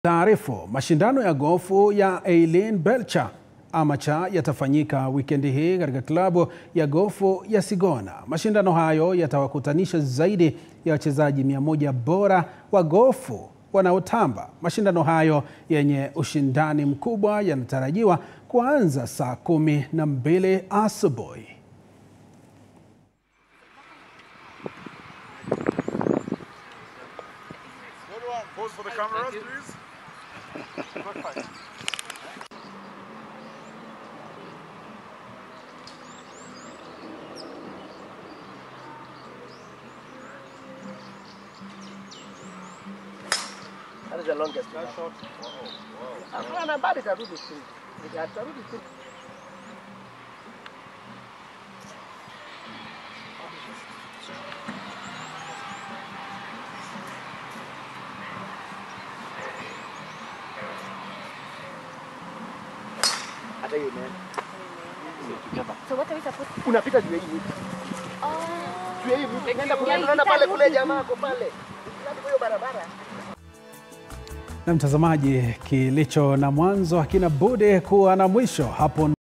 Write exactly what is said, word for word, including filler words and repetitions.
Taarifu, mashindano ya gofu ya Eileen Belcher Amateur yatafanyika wikendi hii katika klabu ya gofu ya Sigona. Mashindano hayo yatawakutanisha zaidi ya wachezaji mia moja bora wa gofu wanaotamba. Mashindano hayo yenye ushindani mkubwa yanatarajiwa kuanza saa kumi na mbili asubuhi. Pose for the camera, please. Good fight. That is the longest shot. Wow, wow. I'm bad at Ruby Street. At Ruby Street. I tell you, man. So what are we supposed to do? Unapita juu ya hii miti. Oh. Juu ya hii miti. Nenda kule, unaona pale kule jamaa ako pale. Unaona hiyo barabara. Na mtazamaji, kilicho na mwanzo hakina budi kuwa na mwisho. Hapo